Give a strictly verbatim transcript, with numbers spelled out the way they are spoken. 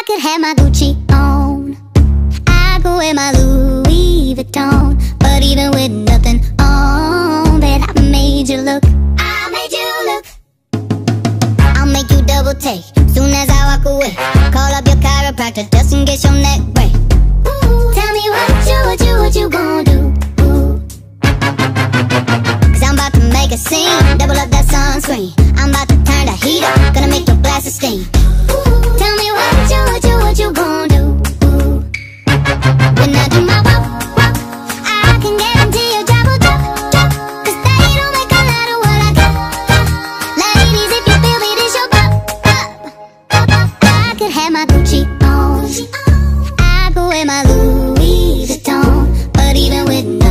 I could have my Gucci on, I could wear my Louis Vuitton, but even with nothing on, bet I made you look, I made you look. I'll make you double take soon as I walk away. Call up your chiropractor just in case your neck break. Ooh, tell me what you, what you, what you gon' do? Ooh. Cause I'm about to make a scene, double up that sunscreen. I'm about to turn the heat up, gonna make your glasses steam. Ooh, tell me what you, what you, what you gon' do? Ooh. When I do my walk, walk, I can guarantee you trouble, drop, drop. Cause they don't make a lot of what I got, got. Ladies, if you feel me, this your pop, pop, pop. I could have my Gucci on, I could wear my Louis Vuitton, but even with